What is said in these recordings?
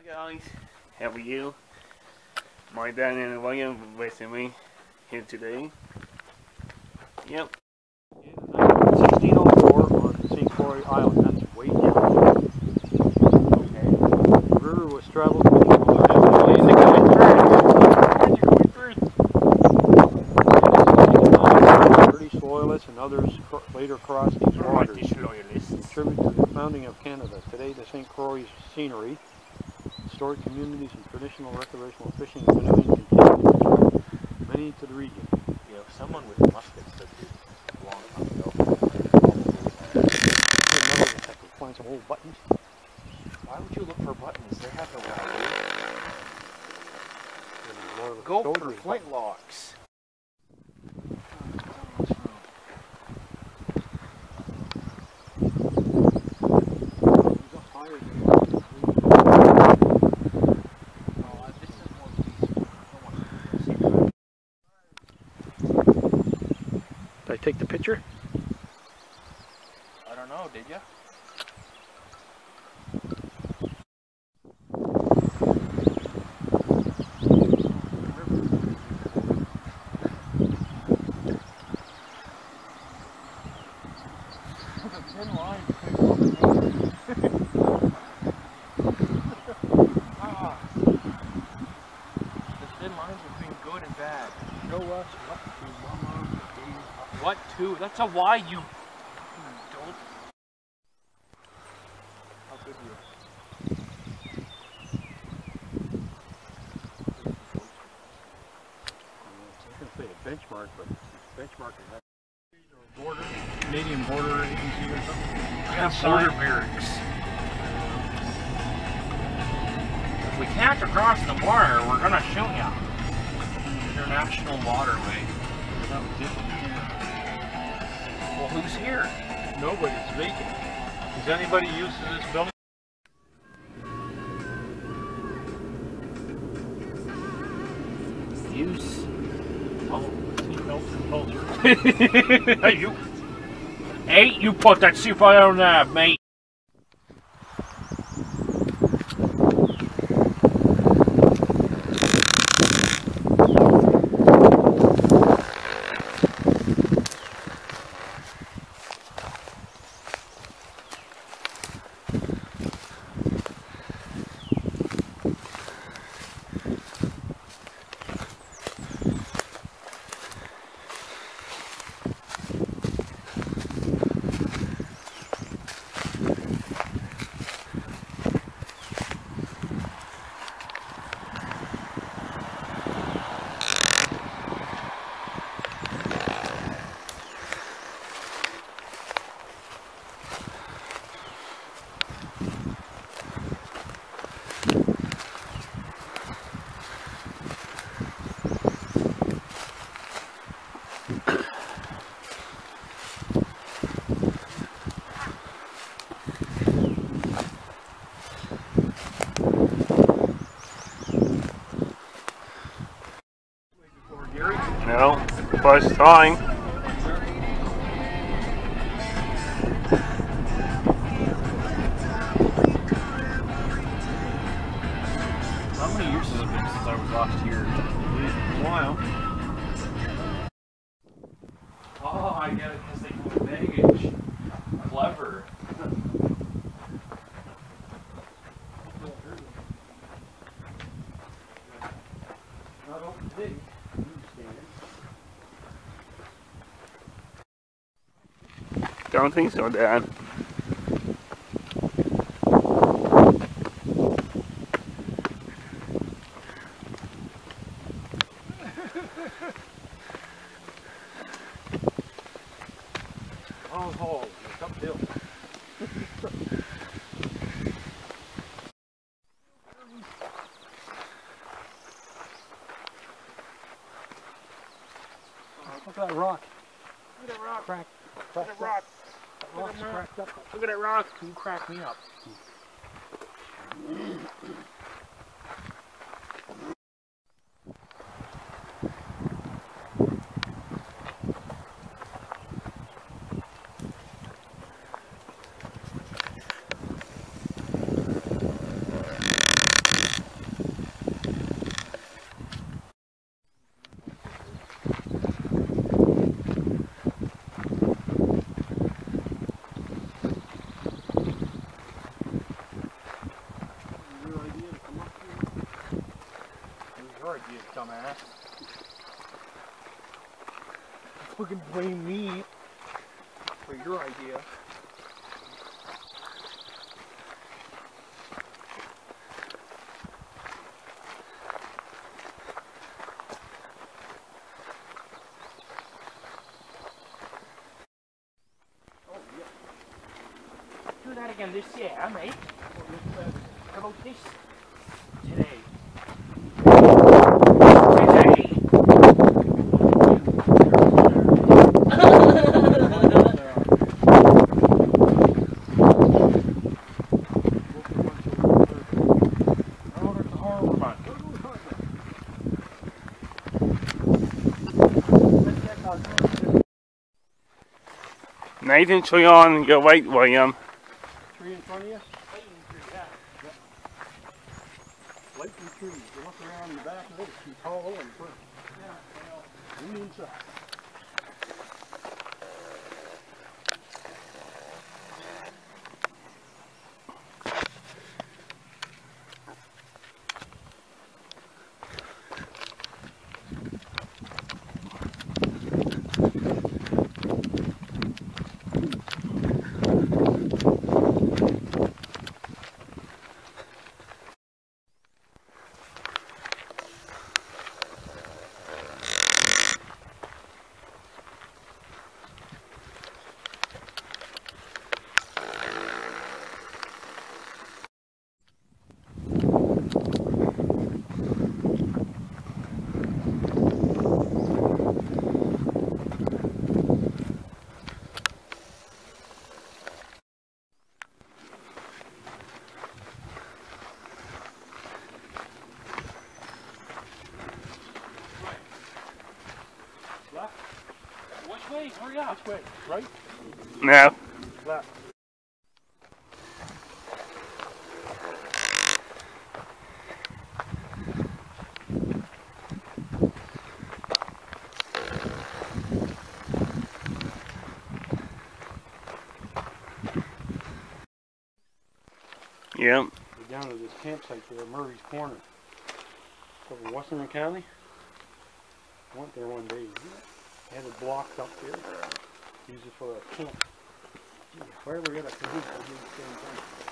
Guys, how are you? My dad and William with me here today. Yep. In 1604 on St. Croix Island, that's way down. Okay. The river was traveled British loyalists and others later crossed these waters, contributed to the founding of Canada. Today, the St. Croix scenery, historic communities, and traditional recreational fishing and canoeing continue to draw many to the region. You know, someone with muskets that did a long time ago. Find some old buttons. Why would you look for buttons? They have no value. Go for flintlocks. Did I take the picture? I don't know, did ya? What to? That's a why you don't. How good you are. I was going to say a benchmark, but benchmark is that. Border, Canadian border agency or something? Yeah, border barracks. If we can't cross the border, we're gonna shoot ya. International waterway. That was it. Well, who's here? Nobody's vacant. Does anybody use this building? Use. Oh, seatbelts and culture. You put that seatbelt on there, mate. No, first time. How many years has it been since I was last here? A while. Oh, I get it because they put baggage. Clever. Not open today. Don't think so, Dad. Long haul, it's uphill. Look at that rock. Look at that rock. Cracked. Look at that rock. Rock's cracked up. Look at that rock. You crack me up. idea, dumbass. Fucking blame me for your idea. Oh, yeah. Do that again this year, mate. How about this today? Nathan, show you on your right, William. Tree in front of you? Lightning tree, yeah. Lightning tree. You look around the back of it, it's too tall and front. Yeah, well, we inside. Left? Which way? Hurry up. Which way? Right? No. Left. Yep. We're down to this campsite there, Murray's Corner. Over Western County. I went there one day. They had it blocked up there. Use it for a camp. Gee, if I ever get a cahoot, I'll do the same thing.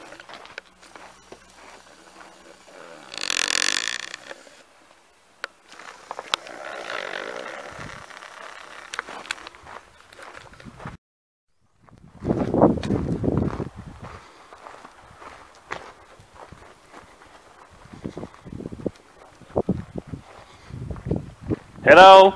Hello.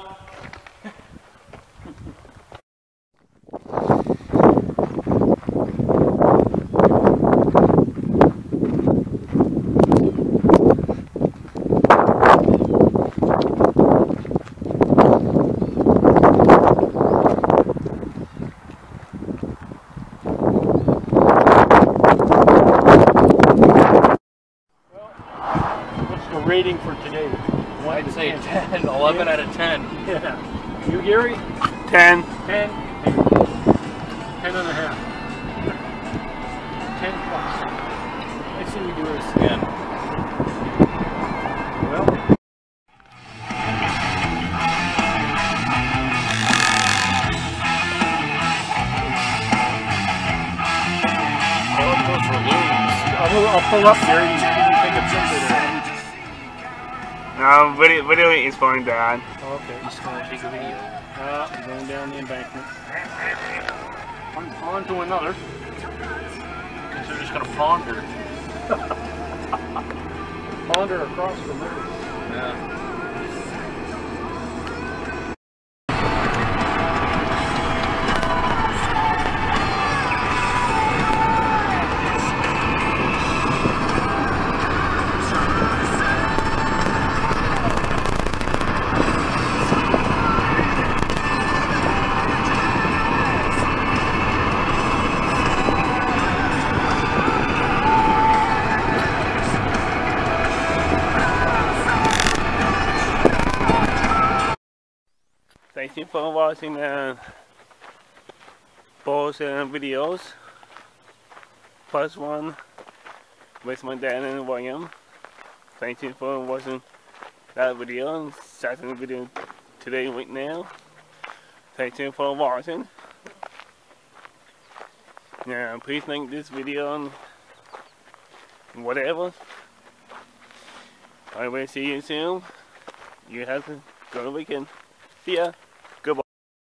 What's the rating for today? I'd say 10, 11 out of 10. Yeah. You, Gary? 10. 10. 10 and a half. 10 plus. Let's see if we do this again. Well. I'll pull up there and take a picture there. No, video is fine, Dad. Oh, okay. Just gonna take a video. I'm going down the embankment. On to another. Because they're just gonna ponder. Ponder across the river. Yeah. Thank you for watching both videos. First one with my dad and William. Thank you for watching that video and starting the video today right now. Thanks for watching. Now please like this video and whatever. I will see you soon. You have a good weekend. See ya.